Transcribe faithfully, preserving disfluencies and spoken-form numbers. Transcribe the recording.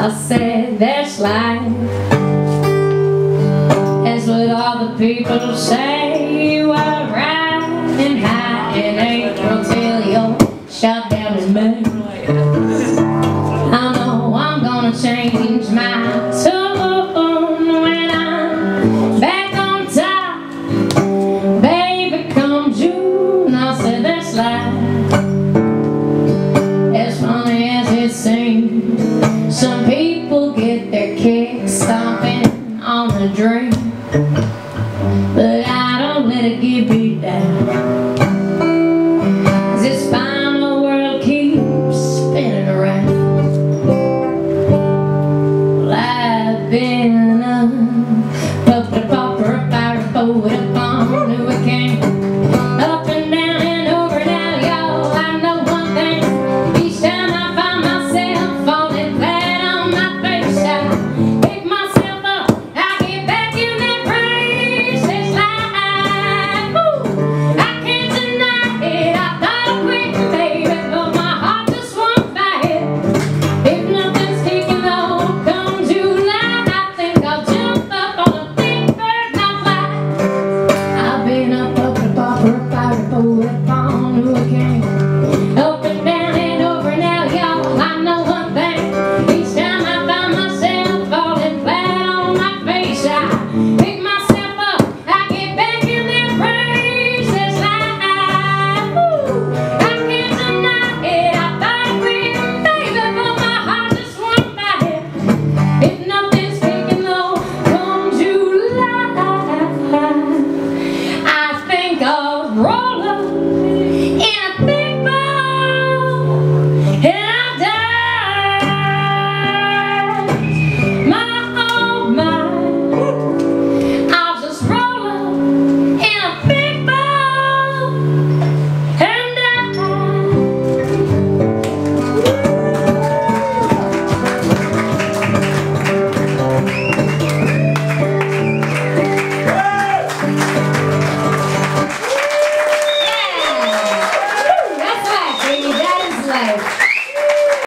I said that's life. That's what all the people say. You were riding high in April till you shot down his moon. I know I'm gonna change my tune when I'm back on top. Baby, come June, I said that's life. As funny as it seems, some people get their kicks stomping on a dream.